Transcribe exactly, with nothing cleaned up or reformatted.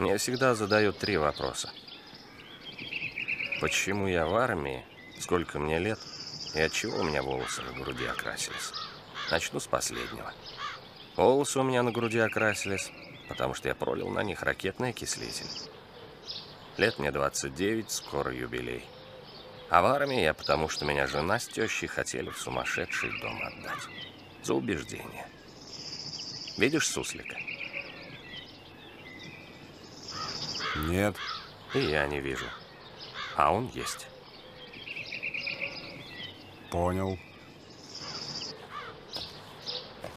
Мне всегда задают три вопроса. Почему я в армии, сколько мне лет и отчего у меня волосы на груди окрасились? Начну с последнего. Волосы у меня на груди окрасились, потому что я пролил на них ракетный окислитель. Лет мне двадцать девять, скоро юбилей. А в армии я потому, что меня жена с тещей хотели в сумасшедший дом отдать. За убеждение. Видишь суслика? Нет. И я не вижу. А он есть. Понял.